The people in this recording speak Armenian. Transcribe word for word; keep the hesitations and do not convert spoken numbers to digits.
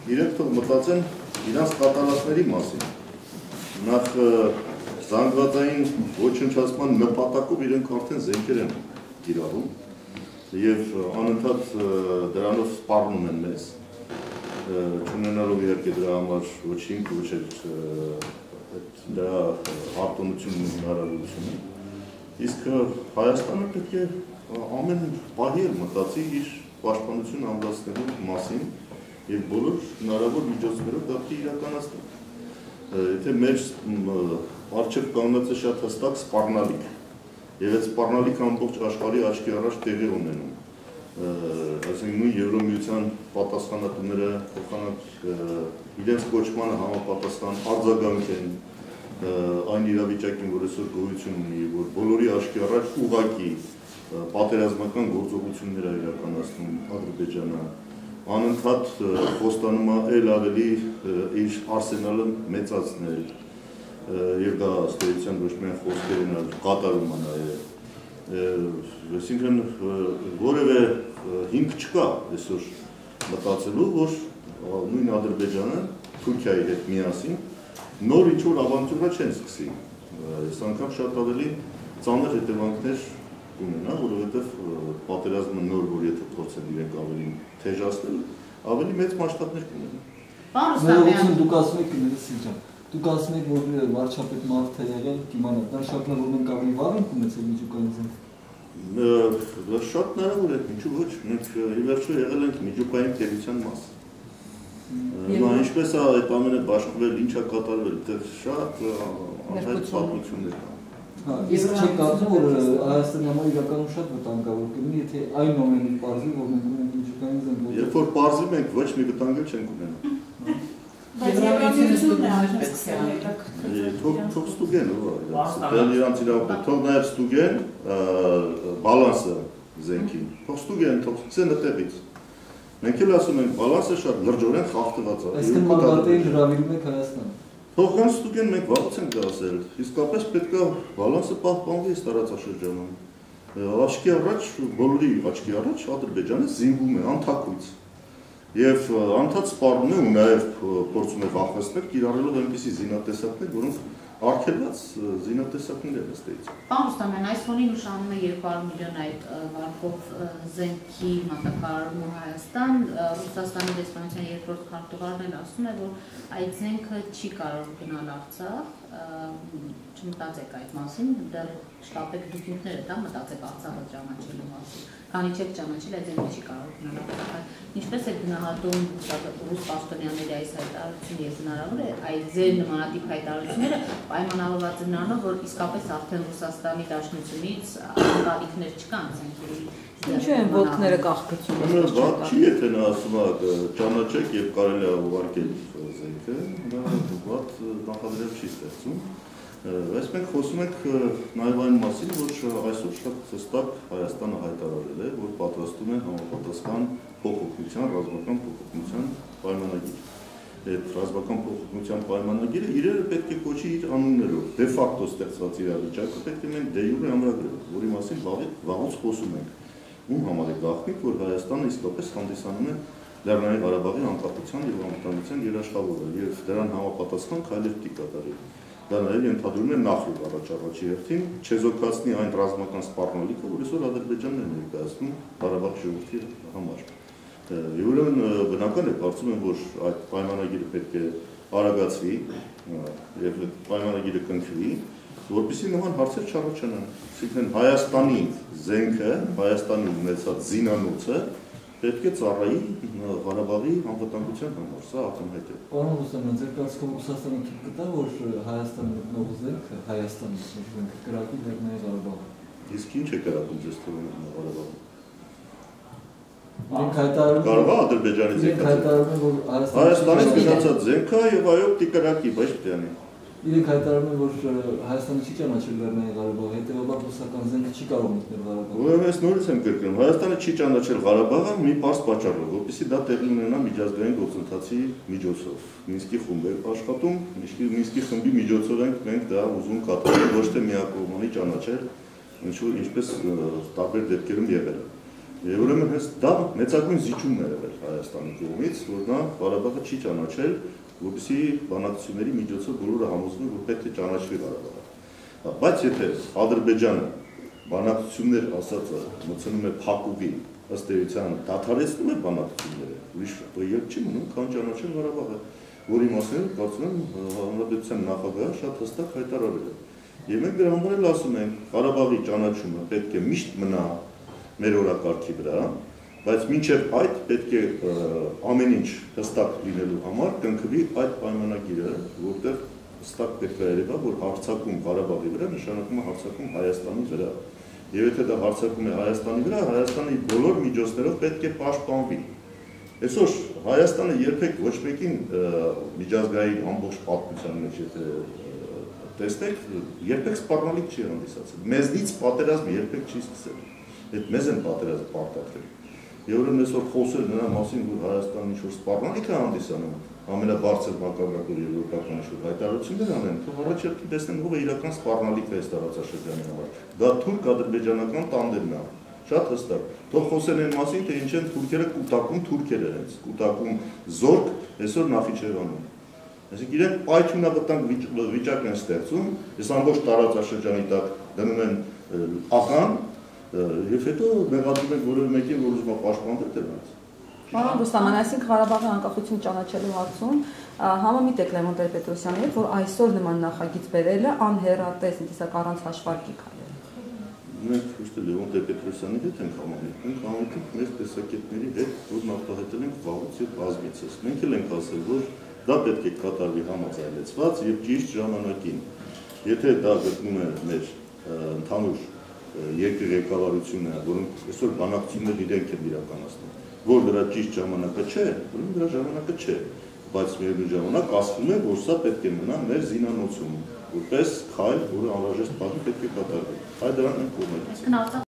իրենք թող մտածեն իրանց կատարածների մասին։ Նախ զանգվածային ոչնչացման նպատակով իրենք արդեն զենքեր են կիրառում եւ անընդհատ դրանով սպառնում են մեզ, չունենալով իհարկե դրա համար ոչ հիմք, ոչ էլ դրա արտոնությունն ու հնարավորությունը։ Իսկ Հայաստանը պետք է ամեն պահի մտածի իր պաշտպանությունը ամրացնելու մասին եւ բոլոր հնարավոր միջոցներով դա պետք է իրականացնել։ Եթե մեր առջև կանգնած է շատ հստակ սպառնալիք, եւ այդ սպառնալիքը ամբողջ աշխարհի աչքի առաջ տեղի ունենում, այսինքն նույն Եվրոմիության պատասխանատուները փոխանակ իրենց կոչմանը համապատասխան արձագանք են այն իրավիճակին, որ այսօր գոյություն ունի, որ բոլորի աչքի առաջ ուղղակի պատերազմական գործողություններ է իրականացնում Ադրբեջանը, անընդհատ խոստանում է ել ավելի իր արսենալը մեծացնել եւ դա ըստ էության ոչ միայն խոսքերն են, կատարում է նաեւ։ Այսինքն որևէ հիմք չկա այսօր մտածելու, որ նույն Ադրբեջանը Թուրքիայի հետ միասին նոր ինչ-որ ավանտյուրա չեն սկսի։ Այս անգամ շատ ավելի ծանր հետևանքներ կունենա, որովհետև պատերազմը նոր, որ եթե փորձեն իրենք ավելի թեժացնել, ավելի մեծ մասշտաբներ կունենա։ Ներողություն, դուք ասում եք Սիլջան, դուք ասում եք, որ վարչապետ Մարդ է եղել, կիմանաք, դա շատ լավ, որ մենք ավելի վաղ ենք ունեցել միջուկային զենք։ Շատ հնարավոր է, ինչու ոչ, մենք ի վերջո եղել ենք միջուկային թերության մաս։ Ինչպես է այդ ամենը բաշխվել, ինչ է կատարվել, դեռ շատ անհայտ պատմություններ կան։ Իսկ չեք կարծում, որ Հայաստանի համար իրականում շատ վտանգավոր կլինի, եթե այն ամենին պարզվի, որ մենք ունենք միջուկային զենք։ Երբ որ պարզվի, մենք ոչ մի վտանգ չենք ունենա։ Բայց Եվրամիությունն է այժմ սկսել։ Թող ստուգեն, դեռ իրանց իրավունք, թող նաև ստուգեն բալանսը զենքին, թող ստուգեն, թող սկսեն այդտեղից։ Մենք էլ ասում ենք, բալանսը շատ լրջորեն խախտված է։ Այսինքն մանդատային հրավիրում եք Հայաստան։ Թող կան ստուգեն, մենք վաղուց ենք դա ասել, իսկապես պետք է բալանսը պահպանվի այս տարածաշրջանում։ Աչքի առաջ, բոլորի աչքի առաջ Ադրբեջանը զինվում է անթաքույց եւ անդադ սպառնում է ու նաեւ փորձում է վախեցնել կիրառելով այնպիսի զինատեսակներ, որոնք արգելված զինատեսակներ են ըստ էության։ Պարոն Ռուստամյան, այս ֆոնին նշանում է երկու հարյուր միլիոն այդ վարկով զենքի մատակարարումը Հայաստան, Ռուսաստանի դեսպանության երկրորդ քարտուղարն էլ ասում է, որ այդ զենքը չի կարող գնալ Արցախ, չմտածեք այդ մասին, դեռ շտապեք դուք ինքներդ դա մտածեք Արցախը ճանաչելու մասին, քանի չեք ճանաչել այդ զենքը չի կարող գնալ Արցախ։ Ինչպես է գնահատում ռուս պաշտոնյաների այս հայտարարությունը եւ հնարավոր է այդ ձեր նմանատիպ հայտարարությունները պայմանավորված են նրանով, որ իսկապես արդեն Ռուսաստանի Դաշնությունից արտադրանքներ չկան զենքերի։ Ինչու են ոտքները կախկություն։ Վատ չի, եթե նա ասում է ճանաչեք եւ կարելի է ուղարկել զենքը, դա վատ նախադրյալ չի ստեղծում։ Այս մենք խոսում ենք նաև այն մասին, որ այսօր շատ հստակ Հայաստանը հայտարարել է, որ պատրաստում է համապատասխան փոխօգնության, ռազմական փոխօգնության պայմանագիր։ Այդ ռազմական փոխօգնության պայմանագիրը իրերը պետք է կոչի իր անուններով, դե ֆակտո ստեղծված իրավիճակը պետք է մենք դե յուրե ամրագրել, որի մասին վաղուց խոսում ենք։ Ում համար է գաղտնիք, որ Հայաստանը իսկապես հանդիսանում է Լեռնային Ղարաբաղի անկախության եւ անվտանգության երաշխավորը եւ դրան համապատասխան քայլեր պիտի կատարի։ Դա նաև ենթադրում է նախ առաջ-առաջի հերթին չեզոքացնի այն ռազմական սպառնալիքը, որ այսօր Ադրբեջանն է ներկայացնում Ղարաբաղ ժողովրդի համար։ Եվ ուրեմն բնական է, կարծում եմ, որ այդ պայմանագիրը պետք է արագացվի եւ այդ պայմանագիրը կնքվի, որպեսզի նման հարցեր չառաջանան։ Այսինքն Հայաստանի զենքը, Հայաստանի ունեցած զինանոցը պետք է ծառայի Ղարաբաղի անվտանգության համար, սա ակնհայտ է։ Պարոն Ռուստամյան, ձեր կարծիքով Ռուսաստանը թույլ կտա, որ Հայաստանը գտնող զենքը, Հայաստանի զենքը կրակի Լեռնային Ղարաբաղը։ Իսկ ինչ է կրակում ձեզ թվում Ղարաբաղը։ Իրենք հայտարարում կարող է Ադրբեջանի զենքը։ հայտարարում են, որ Հայաստանից գնացած զենքը եւ այո պիտի կրակի, բայց պիտի անի։ Իրենք հայտարարում են, որ Հայաստանը չի ճանաչել Լեռնային Ղարաբաղը, հետեւաբար ռուսական զենքը չի կարող մտնել Ղարաբաղ։ Ուրեմն ես նորից եմ կրկնում, Հայաստանը չի ճանաչել Ղարաբաղը մի պարզ պատճառով, որպեսզի դա տեղի ունենա միջազգային գործընթացի միջոցով։ Մինսկի խումբ է աշխատում, Մինսկի խմբի միջոցով ենք մենք դա ուզում կատարել, ոչ թե միակողմանի ճանաչել, ինչու ինչպես տարբեր դեպքերում եղել է։ Ուրեմն հենց դա մեծագույն զիջում է եղել Հայաստանի կողմից, որ նա Ղարաբաղը չի ճանաչել, որպեսզի բանակցությունների միջոցով բոլորը համոզվեն, որ պետք է ճանաչվի Ղարաբաղը։ Բայց եթե Ադրբեջանը բանակցություններ ասածը մտցնում է փակուղի, ըստ էության դադարեցնում է բանակցությունները, ուրիշ ելք չի մնում, քան ճանաչել Ղարաբաղը, որի մասին կարծում եմ Հանրապետության նախագահը շատ հստակ հայտարարել է։ Եվ մենք դրա համար էլ ասում ենք, Ղարաբաղի ճանաչումը պետք է միշտ մնա մեր օրակարգի վրա, բայց մինչև այդ պետք է ամեն ինչ հստակ լինելու համար կնքվի այդ պայմանագիրը, որտեղ հստակ պետք է երևա, որ հարձակում Ղարաբաղի վրա նշանակում է հարձակում Հայաստանի վրա։ Եվ եթե դա հարձակում է Հայաստանի վրա, Հայաստանի բոլոր միջոցներով պետք է պաշտպանվի։ Այսօր Հայաստանը երբեք ոչ մեկին միջազգային ամբողջ պատմության մեջ եթե տեսնեք, երբեք սպառնալիք չի հանդիսացել։ Մեզնից պատերազմ երբեք չի սկսել։ Այդ մեզ են պատերազմ պարտադրել։ Եվ ուրեմն այսօր խոսել նրա մասին, որ Հայաստանը ինչ-որ սպառնալիք է հանդիսանում, ամենաբարձր մակարդակով եվրոպական ինչ-որ հայտարարություններ անեն, թող առաջարկի տեսնեն ով է իրական սպառնալիքը այս տարածաշրջանի համար։ Դա թուրք-ադրբեջանական տանդեմն է, շատ հստակ։ Թող խոսեն այն մասին, թե ինչ են թուրքերը կուտակում թուրքերը հենց, կուտակում զորք այսօր Նախիջևանում։ Այսինքն իրենք պայթյունավտանգ վիճակ են ստեղծում, այս ամբողջ տարածաշրջանի տակ դնում են ական, եւ հետո մեղադրում են որևէ մեկին, որ ուզում է պաշտպանել դրանց։ Պարոն Ռուստաման, այսինքն Ղարաբաղի անկախություն ճանաչելու հարցում համամիտ եք Լևոն Տեր-Պետրոսյանի հետ, որ այսօր նման նախագիծ բերելը անհեռատես, ինքնիսակ առանց հաշվարկի քայլ է։ Մենք ուստի Լևոն Տեր-Պետրոսյանի հետ ենք համամիտ, մենք համամիտ ենք մեր տեսակետների հետ, որ արտահայտել ենք վաղուց եւ բազմիցս։ Մենք էլ ենք ասել, որ դա պետք է կատարվի համաձայնեցված եւ ճիշտ ժամանակին։ Եթե դա գտնում է մեր ընդհանուր երկրի ղեկավարությունը, որոնք այսօր բանակցություններ իրենք են իրականացնում, որ դրա ճիշտ ժամանակը չէ, ուրեմն դրա ժամանակը չէ, բայց միևնույն ժամանակ ասվում է, որ սա պետք է մնա մեր զինանոցում, որպես քայլ, որը անհրաժեշտ բանի պետք է կատարվի։ Այդ դրան ենք կողմից։